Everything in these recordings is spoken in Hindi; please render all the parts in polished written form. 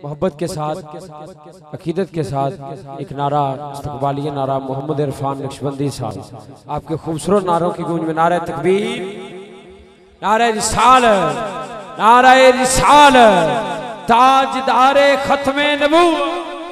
मोहब्बत के साथ, अकीदत के साथ एक नारा, इस्तक़बालिया नारा मोहम्मद इरफान नक्शबंदी साहब, आपके खूबसूरत नारों की गूंज में नारा तकबीर, नारा रिसाल, नारा रिसाल, ताजदारे खत्मे नबूवत।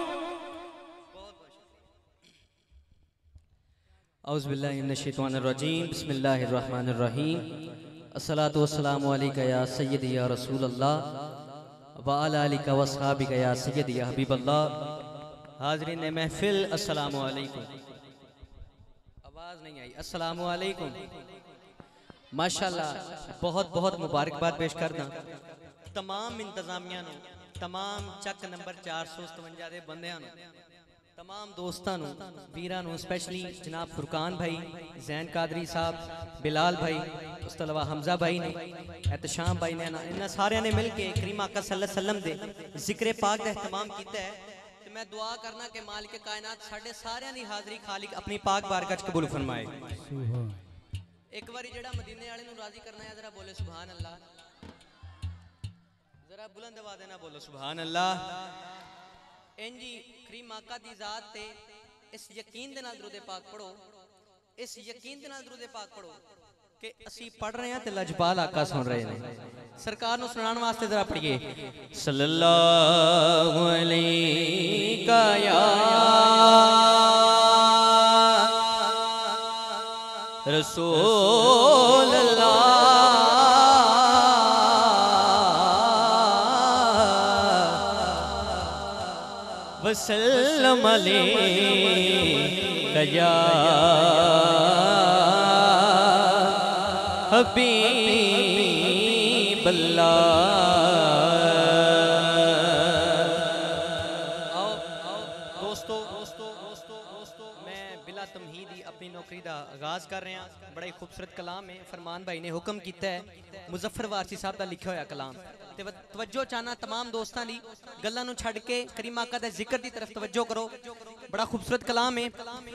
औज़ुबिल्लाहि मिनश्शैतानिर्रजीम, बिस्मिल्लाहिर्रहमानिर्रहीम। अस्सलातु वस्सलामु अलैका या सय्यदी या रसूल अल्लाह व अला आलिका व अस्हाबिका या सय्यदी या हबीब अल्लाह। हाज़रीन महफिल, अस्सलामु अलैकुम। आवाज़ नहीं आई। अस्सलामु अलैकुम। माशाअल्लाह, बहुत बहुत मुबारकबाद पेश करदा तमाम इंतजामिया नूं, तमाम चक नंबर 457 दे बंदियां नूं, तमाम दोस्तों वीरां नूं, स्पैशली जनाब फुरकान भाई, जैन कादरी साहब, बिलाल भाई, उस तो अलावा हमजा भाई ने, एहतशाम भाई ने, इन्हां सारियां ने मिल के करीम आका सल्लल्लाहु अलैहि वसल्लम दे जिक्र पाक का एहतमाम किया है। तो मैं दुआ करना कि मालिक कायनात साडे सारियां दी हाज़री खालिक अपनी पाक बारगाह च कबूल फरमाए। एक बारी जेड़ा मदीने वाले नूं राजी करना है, जरा बोले सुभान अल्लाह, जरा बुलंद आवाज़ ना बोलो सुभान अल्लाह। इंजी करीम आका दी ज़ात ते इस यकीन दे नाल दुरूद पाक पढ़ो, इस यकीन दे नाल दुरूद पाक पढ़ो कि असी पढ़ रहे हैं ते लजपाल आका सुन रहे हैं। सरकार नूं सुनाने वास्ते जरा पढ़िए, सल्लल्लाहु अलैका या रसूल अल्लाह, वसल्लम अलैका या हबीब अल्लाह। दोस्तों मैं बिला तमहीदी अपनी नौकरी का आगाज कर रहा। बड़ा ही खूबसूरत कलाम है, फरमान भाई ने हुक्म किया है, मुजफ्फर वारसी साहब का लिखा हुआ कलाम। तवज्जो चाहना तमाम दोस्तों की गल्लां नूं छड्ड के करीम आका दे जिक्र की तरफ तवज्जो करो। बड़ा खूबसूरत कलाम है।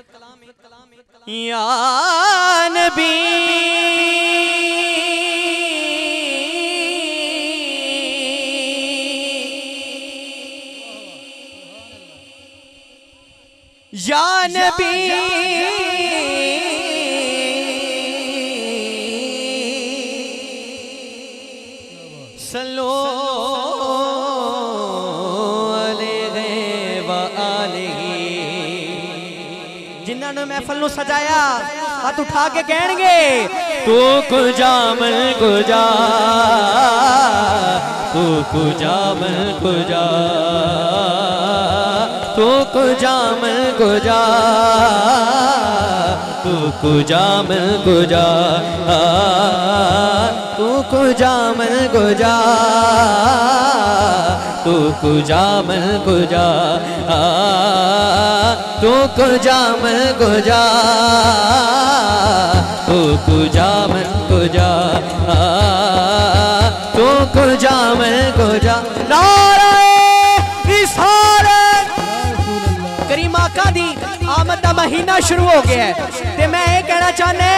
या नबी या नबी सल्लो अलैहि व आलिही। जिन्होंने महफिल नूं सजाया हाथ उठा के कहणगे, तू कुजा मन कुजा, तू कुजा मन कुजा, तू कुजा मन कुजा, तू कुजा मन कुजा, तू कुजा मन कुजा, तू कुजा मन कुजा, तू कुजा मन कुजा, तू कुजा मन कुजा, तू कुजा मन कुजा। नारे रिसालत, करीम आका दी आमद का महीना शुरू हो गया है, ते मैं ये कहना चाहना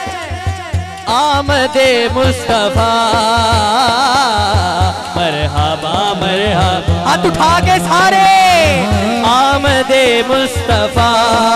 आमदे मुस्तफा मरहबा मरहबा। हाथ उठा के सारे आमदे मुस्तफा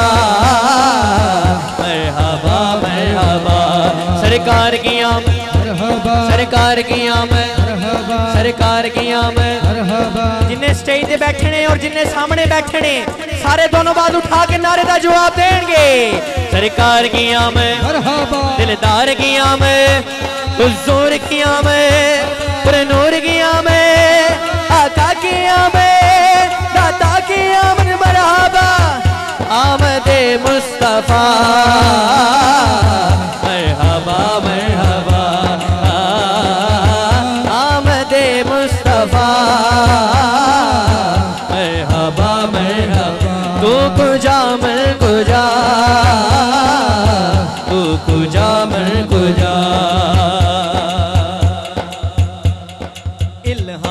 मरहबा मरहबा। सरकार की आमद, सरकार की आमद, सरकार की आमद। जिन्हें स्टेज पे बैठे ने और जिन्हें सामने बैठे ने, सारे दोनों बात उठा के नारे का जवाब देंगे। सरकार की आमद, दिलदार की आमद, हुजूर की आमद, पुरनूर की आमद, आका की आमद, दाता की आमद मरहबा। आमदे मुस्तफा मरहबा मरहबा, आमदे मुस्तफा मरहबा मरहबा। तू कुजा मन कुजा, तू कुजा मन कुजा।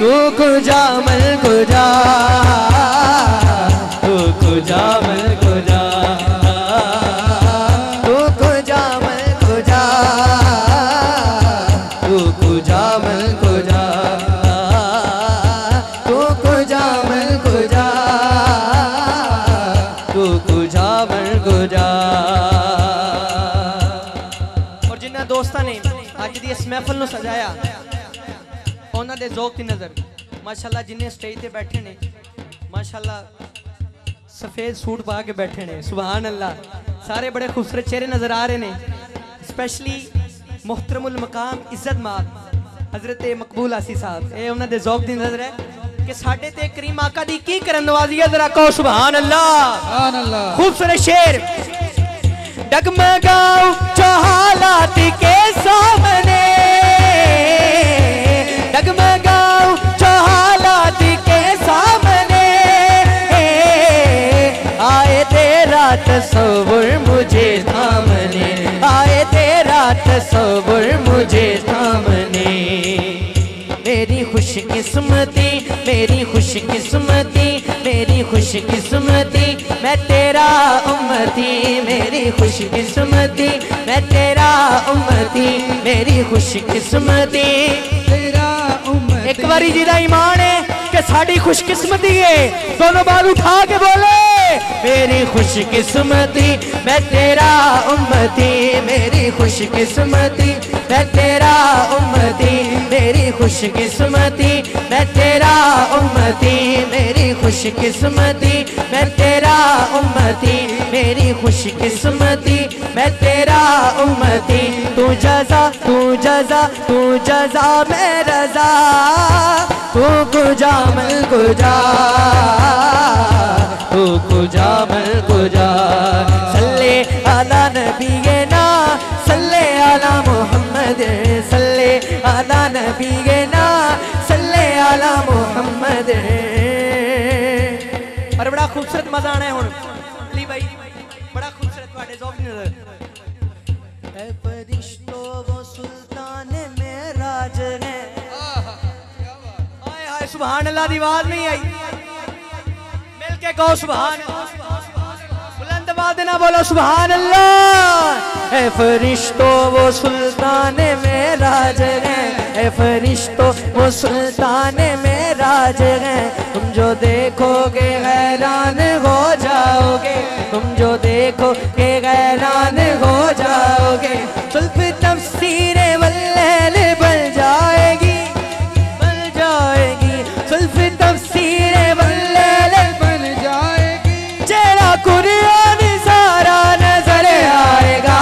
तू कुजा मल कुजा, तू कुजा मल कुजा, तू कुजा मल कुजा, तू कुजा मल कुजा, तू कुजा मल कुजा, तू कुजा मल कुजा। और जिन्हें दोस्तां ने अज दी इस महफिल नूं सजाया उन्हां दे ज़ौक़ दी नज़र माशाअल्लाह जिन्हें स्टेज ते बैठे ने माशाअल्लाह सफ़ेद सूट पा के बैठे ने, सुभान अल्लाह, सारे बड़े खूबसूरत चेहरे नज़र आ रहे हैं। स्पेशली मुहतरमुल मकाम इज्जत माब हज़रत मकबूल आसी साहब, ये उन्हां दे ज़ौक़ दी नज़र है कि साडे ते करीम आका दी की करन नवाज़ी है, ज़रा कहो सुभान अल्लाह। खूबसूरत शेर डगमगाओ जो हालात के सामने, डगमगाओ जो हालात के सामने, आए तेरा तस्वुर मुझे थामने, आए तेरा तस्वुर मुझे थामने। मेरी खुशकिस्मती, मेरी खुशकिस्मती, मेरी खुशकिस्मती, मैं तेरा उम्मती, मेरी खुशकिस्मती, मैं तेरा उम्मती, मेरी खुशकिस्मती तेरा उम्मती। एक बारी जिदा ईमान है कि साड़ी खुशकिस्मती है, दोनों बाल उठा के बोले मेरी खुशकिस्मती, मैं तेरा उम्मती, मेरी खुशकिस्मती, मैं तेरा उम्मती, मेरी खुशकिस्मती, मैं तेरा उम्मती, मेरी खुशकिस्मती, मैं तेरा उम्मती, मेरी खुशकिस्मती, मैं तेरा उम्मती। तू जज़ा, तू जज़ा, तू जज़ा मैं रज़ा, तू कुजा मल कुजा, तू कुजा मल कुजा। सल्ले अला नबीना, सल्ले अला मुहम्मद, सल्ले अला नबीना, सल्ले अला मुहम्मद। और बड़ा खूबसूरत मजा आना है हुण अली भाई, बड़ा खूबसूरत तुहाडे ज़ौक़ दी नज़र। ऐ फरिश्तों वो सुल्तान मेराज है, हाय हाय सुभान अल्लाह दी आवाज़ नहीं आई, मिल के कहो सुभान, बुलंद आवाज़ ना बोलो सुभान अल्लाह। ऐ फरिश्तों वो सुल्तान मेराज है, ऐ फरिश्तों वो सुल्तान मेराज है, तुम जो देखोगे हैरान हो जाओगे, तुम जो देखोगे हैरान हो जाओगे। सुल्फ़ तफ़सीरे वल्लैल बन जाएगी, बन जाएगी, सुल्फ़ तफ़सीरे वल्लैल बन जाएगी, चेहरा कुरान सारा नजर आएगा,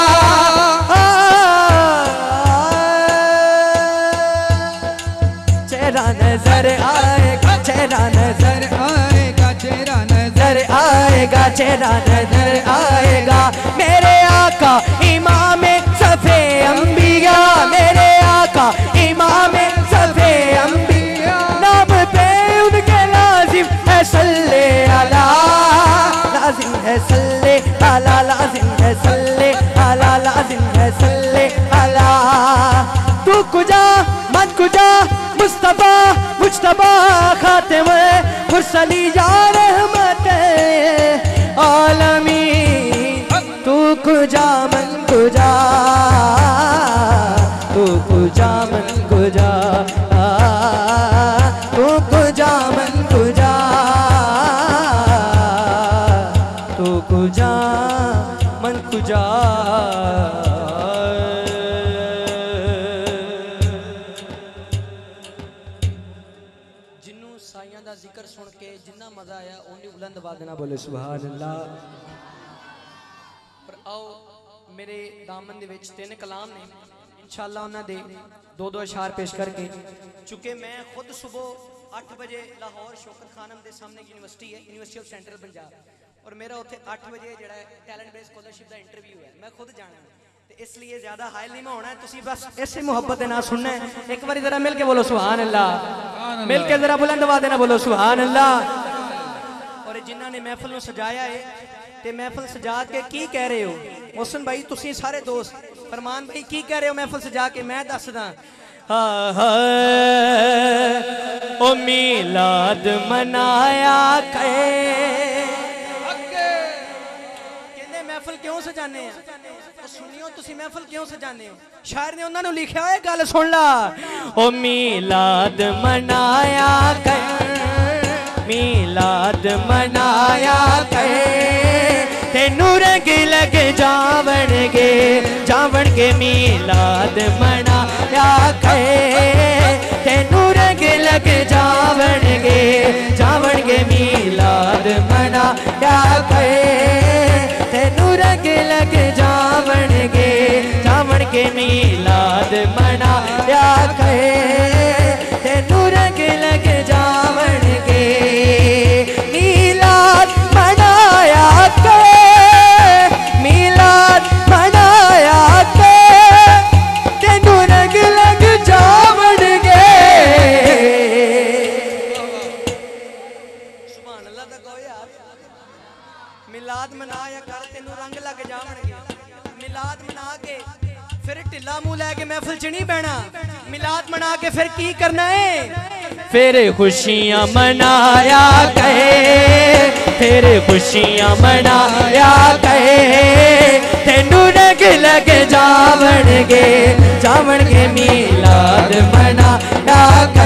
चेहरा नजर आएगा, चेहरा नजर आएगा, चेहरा नजर आएगा, चेहरा नजर आएगा। मेरे आका इमाम सफ़े अंबिया, मेरे आका इमाम सफ़े अंबिया, नाम पे उनके लाजिम है सल्ले अला, लाजिम है सल्ले अला, लाजिम है सल्ले अला, लाजिम है सल्ले अला। तू कुजा मन कुजा मुस्तफा मुज्तबा खातिम मुरसली या रहमत आलमीन। तू कुजा मन कुजा, तू कुजा मन कुजा, तू कुजा मन कुजा, तू कुजा मन कुजा। जिन्नू साइयां दा जिक्र सुन के जिन्ना मजा आया उन्नी बुलंद आवाज़ ना बोले सुभान अल्लाह। पर आओ मेरे दामन दे विच 3 कलाम ने, इंशाअल्लाह उन्हां दे 2-2 अशार पेश करके, चूंकि मैं खुद सुबह 8 बजे लाहौर शौकत खानम के सामने यूनिवर्सिटी है, यूनिवर्सिटी ऑफ सेंट्रल पंजाब, और मेरा उत्थे 8 बजे जो टैलेंट बेस्ड स्कॉलरशिप का इंटरव्यू है, मैं खुद जाना है, तो इसलिए ज़्यादा हायल नहीं मैं होना है, तुसी बस इसे मुहब्बत ना सुनना है। एक बार जरा मिल के बोलो सुभान अल्लाह, मिल के जरा बुलंद आवाज़ देना बोलो सुभान अल्लाह। और जिन्हों ने महफिल को सजाया है ते महफिल सजा के की कह रहे हो मोहसिन भाई, तुसी सारे दोस्त, फरमान भाई की कह रहे हो महफिल सजा के, मैं दसदा ओ मिलाद मनाया कहते महफिल क्यों सजाने सुनियो तुसी महफिल क्यों सजाने हो शायर ने उन्होंने लिखा है गल सुन ला ओ मिलाद मनाया मिलाद मनाया तेनू रंग लग जावणगे जावणगे मिलाद मनाया तेनू रंग लग जावणगे जावणगे मिलाद मनाया तेनू रंग लग जावणगे जावणगे मिलाद मनाया तेनू रंग लग जावणगे मिलाद मनाया मिलाद मनाया तेनू रंग लग जावणगे सुभान अल्लाह दा कहो यार मिलाद मनाया कर तेनू रंग लग जावणगे मिलाद मना के फिर ढिला मुंह लैके महफिल च नहीं बहना मिलाद मना के फिर की करना है फिर खुशियां मनाया फिर खुशियां मनाया तेनू रंग लग जावणगे जावणगे मिलाद मनाया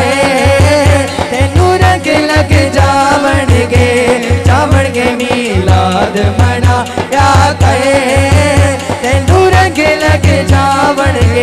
तेनू रंग लग जावणगे जावणगे मिलाद मनाया तेनू रंग लग जावणगे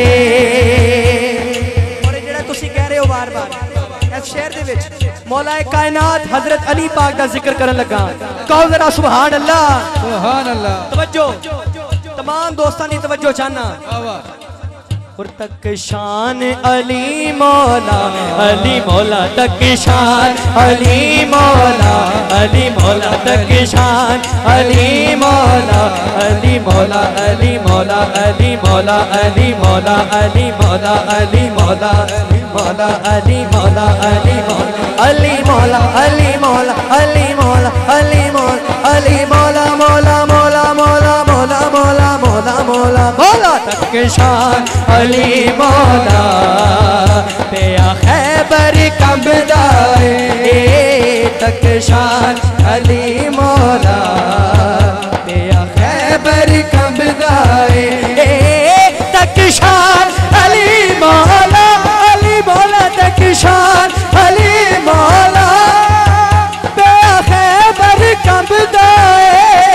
और जेड़ा तुसी कह रहे हो बार बार इस शेर दे विच मौला कायनात हजरत अली पाक दा जिक्र करन लगा कहो जरा सुभान अल्लाह तवज्जो तमाम दोस्तां दी तवज्जो चाहना और तक शान अली मौला तक शान अली मौला तक शान अली मौला अली मौला अली मौला अली मौला अली मौला अली मौला अली मौला मौला अली मौला अली मौला अली मौला अली मौला अली मौला अली मौला अली मौला मौला मौला मौला मौला मौला मौला मौला मौला तक शान अली मौला पिया खैबर कबदाए तक शान अली मौला पिया खैबर कबदाए तक शान अली मौला तक शान अली मौला पिया खैबर कबदाए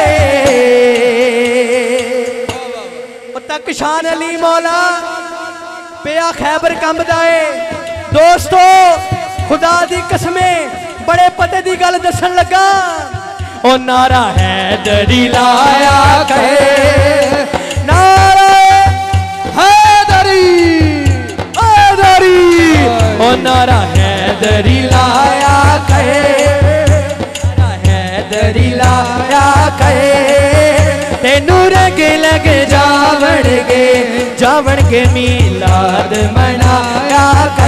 तक शान अली मौला पिया खैबर कंबदाए दोस्तों खुदा दी कसमें बड़े पते दी गल दसन लगा ओ नारा हैदरी लाया नारा हैदरी ओ नारा हैदरी लाया हैदरी लाया तेनू रंग लग जावणगे जावणगे मिलाद मनाया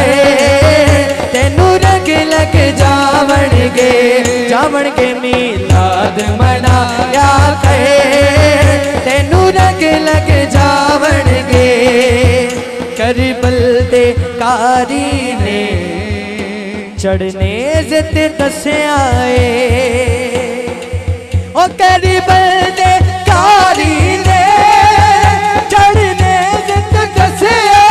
तेनू रंग लग जावणगे जावणगे मिलाद मनाया तेनू रंग लग जावणगे करबल दे कारी ने चढ़ने जित दस्या ओ करबल दे कारी ने चढ़ने जित दस्या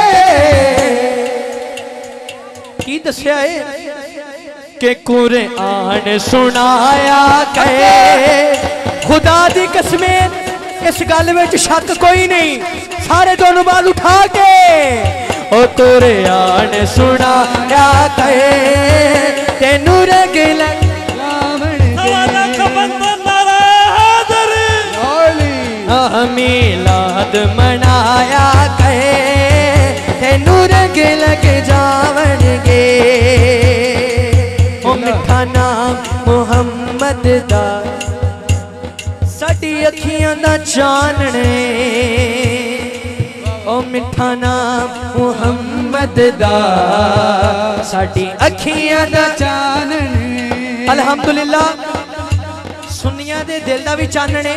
की दस्या कि कुरान सुनाया खुदा दी कसमें इस गल में शक कोई नहीं सारे दोनों बाल उठा के ओ तोरे आन सुनाया तेनू रंग लग मिलाद मनाया तेनू रंग लग जावणगे ओ मिठा नाम मुहम्मद दा साडी अखियां दा चानने ओ मिठा नाम मुहम्मद दा साडी अखियां दा चानने अल्हम्दुलिल्लाह सुन्नियां दे दिल दा भी चानने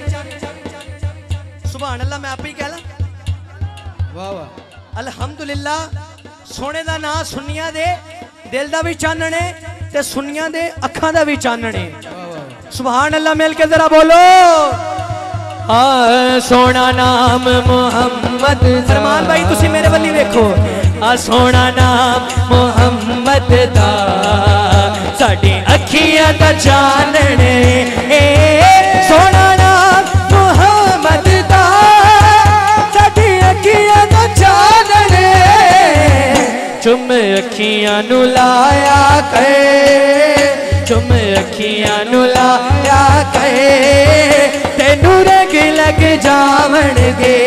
सुभान अल्लाह मैं आप ही कह ला वाह वाह अल्हम्दुलिल्लाह सोने दा नाम सुन्नियां दे दिल दा भी चानने ते सुनिया दे अखां दा भी चानने। सुभान अल्लाह मिल के जरा बोलो। सोना नाम मुहम्मद। फरमान भाई तुसी मेरे वल्ली देखो। सोना नाम मुहम्मद दा साडी अखियां दा चानने। सोना नाम मुहम्मद दा साडी अखियां दा चानने। चुम अखियां नु लाया करे, चुम अखियां नु लाया करे, तेनू रंग लग जावणगे,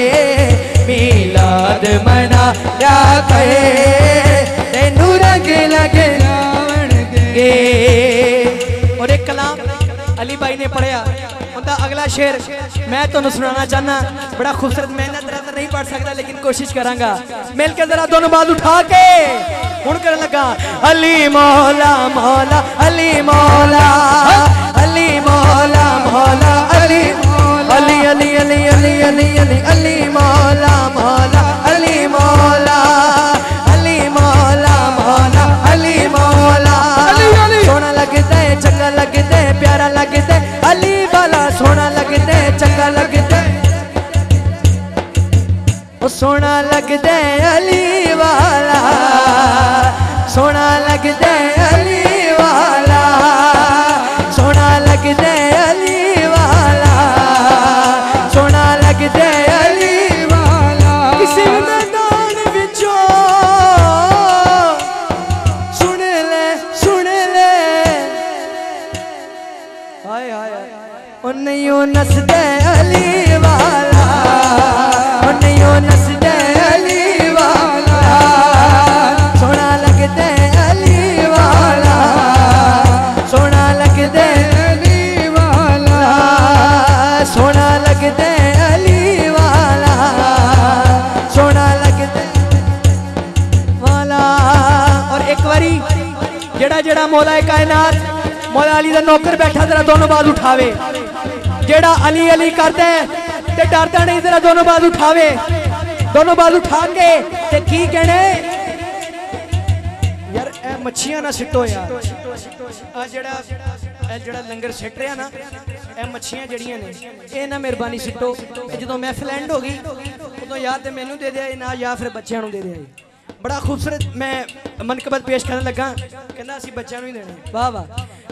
मीलाद मनाया करे, तेनू रंग लग जावणगे। और एक कलाम अली भाई ने पढ़िया, उनका अगला शेर मैं तो सुनाना चाहना, बड़ा खूबसूरत। मैं नहीं पढ़ सकता लेकिन कोशिश करांगा। मिल के जरा दोनों बात उठा के हुण करन लगा। अली मौला मौला अली मौला, अली मौला मौला अली अली अली अली अली अली अली अली मौला मौला अली मौला, अली मौला मौला अली मौला। सोना लगता है, चंगा लगता है, प्यारा लगता है, अली वाला सोना लगता है, चंगा लगता है, ओ सोना लगता है अली वाला, सोना लगता है अली वाला, सोना लगता है अली वाला, सोना लगता है अली वाला। किसी मैदान विचों सुन ले, सुन ले, हाय हाय ओ नहीं ओ नसदे अली वाला, ओ नहीं ओ नसदे अली वाला, सोना लगदे अली वाला, सोना लगदे अली वाला, सोना लगदे अली वाला, सोना लगदे वाला। और एक बारी जेड़ा जेड़ा मौला कायनात मौला अली दा नौकर बैठा, जरा दोनों बात उठावे। जेड़ा अली अली करता है ते डरता नहीं, जरा दोनों बात उठावे। दोनों बात उठा के ते की कहने यार ए मच्छियां ना सिटो यार। आ जेड़ा जेड़ा लंगर सिट रहा ना, ए मच्छियां जड़ियां ने ए ना मेहरबानी सिटो। जो महफिल एंड हो गई उदों या तो मैनू दे दिया ना, या फिर बच्चों नूं दे दिया। बड़ा खूबसूरत मैं मनकबत पेश करने लगा, कहना असीं बच्चों नूं ही देना। वाह वाह।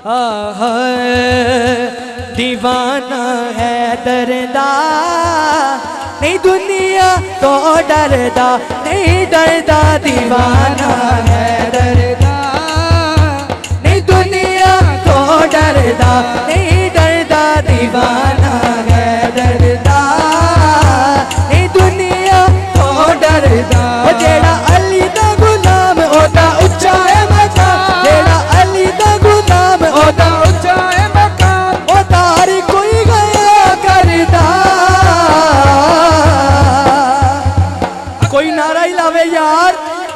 दीवाना है दरदा नहीं दुनिया तो डरदा, नहीं डरदा, दीवाना है दरदा नहीं दुनिया तो डरदा, नहीं डरदा, दीवाना है दरदा नहीं दुनिया तो डरदा। ओ जेड़ा अली दा गुलाम ओदा उच्चा है मकाम, जेड़ा अली दा गुलाम ओदा उच्चा है मकाम, ओ तारी कोई गया करदा। कोई नारा ही लावे यार।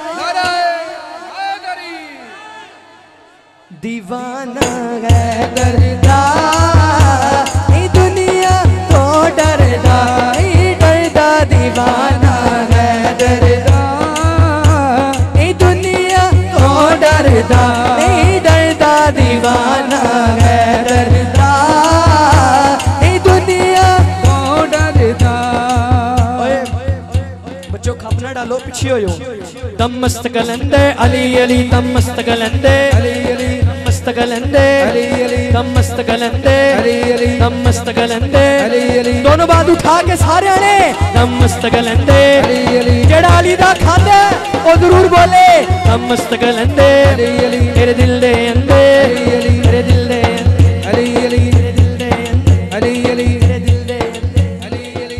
दीवाना है दरदा नहीं दुनिया तो डरदा, नहीं डरदा, दीवाना है दरदा नहीं दुनिया तो डरदा, नहीं डरदा, दीवाना है दरदा नहीं दुनिया तो डरदा। बच्चों खप ना डालो, पीछे हो जाओ। दम मस्त कलंदे अली अली, दम मस्त कलंदे अली अली, मस्त कलंदे अली अली, दम मस्त कलंदे अली अली, दम मस्त कलंदे अली अली। दोनों बात उठा के सारे ने दम मस्त कलंदे अली अली। जेड़ा अली दा खांदा ओ जरूर बोले दम मस्त कलंदे अली अली। तेरे दिल दे अंदे अली अली, तेरे दिल दे अली अली, तेरे दिल दे अली अली, तेरे दिल दे अली अली,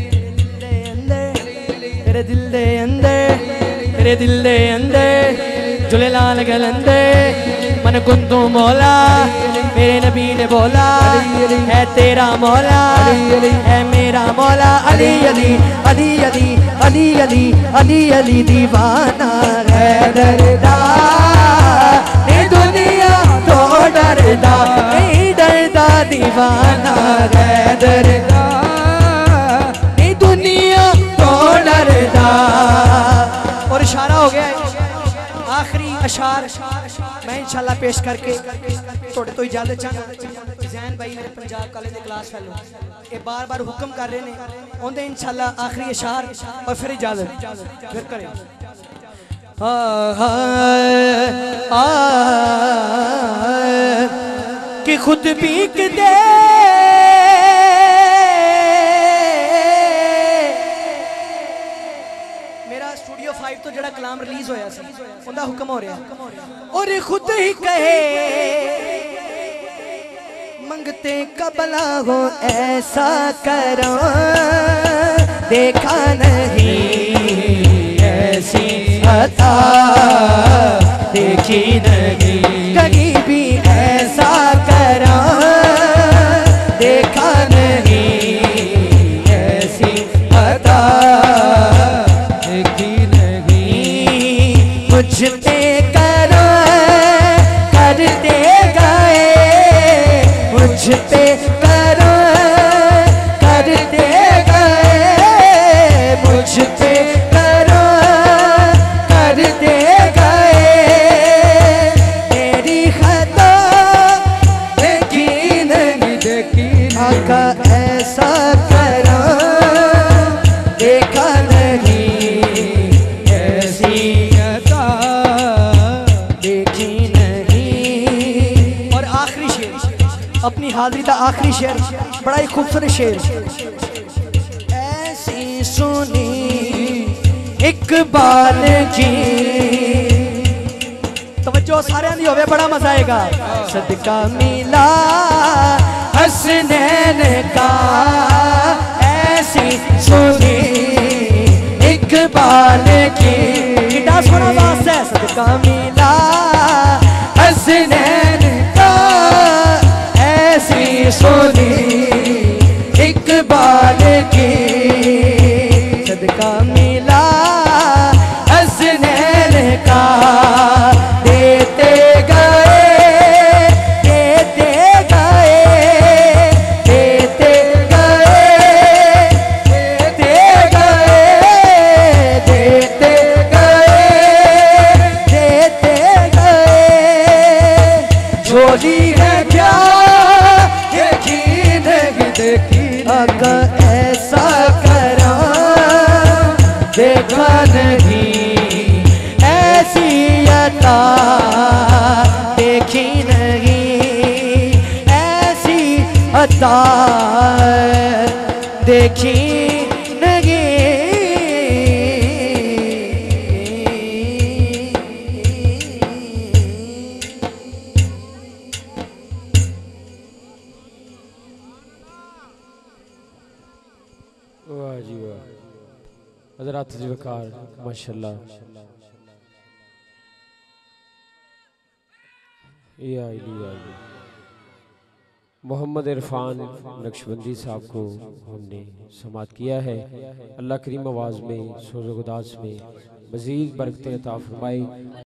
तेरे दिल दे अंदे, तेरे दिल दे अंदे जुले लाल गलंदे मन कुंदू मौला। मेरे नबी ने बोला है तेरा मौला है मेरा मौला। अली अली अली अली अली अली अली अली, दीवाना है दरदा नहीं दुनिया तो डरदा, नहीं डरदा, दीवाना है दरदा नहीं दुनिया तो डरदा। और इशारा हो गया आखिरी अशार मैं इंशाल्लाह पेश करके थोड़े तो इजाजत चाहना। जैन भाई मेरे पंजाब कॉलेज के क्लास फेलो ये बार बार हुक्म कर रहे हैं उन्हें इंशाल्लाह आखिरी अशार और फिर इजाजत फिर करें। कि खुद पीक दे मेरा स्टूडियो 5 तो जड़ा कलाम रिलीज होया सी उनका हुक्म हो रहा और खुद ही कहे मंगते कबला हो ऐसा करो देखा नहीं ऐसी अता देखी नहीं कहीं भी ऐसा करो देखा नहीं ऐसी अता देखी नहीं मुझ पे करो करते गए मुझ पे करो करते गए मुझ पे करो करते गए तेरी खता देखी नहीं देखी आका ऐसा करो देखा नहीं ऐसी अता देखी नहीं। और आखिरी शेर अपनी हाजिरी का आखिरी शेर बड़ा ही खूबसूरत शेर। ऐसी सुनी इकबाल की तवज्जो सारे दी होवे बड़ा मजा आएगा। सदका मिला हसनैन का ऐसी सुनी इकबाल की कितना सोना बात है। सदका मिला हसनैन का ऐसी सोनी इकबाल की सदका मिला हसनैन का देते गए देते गए देते गए देते गए देते गए देते गए झोली है क्या देखी नहीं देखी आका ऐसा करो देखा नहीं ऐसी अता देखी नहीं ऐसी अता देखी नहीं। वाह जी वाह हज़रात जी वकार माशाल्लाह। या मोहम्मद इरफान नक्शबंदी साहब को हमने समात किया है। अल्लाह करीम आवाज़ में सोज़ गुदास में मज़ीद बरकतें अता फरमाए।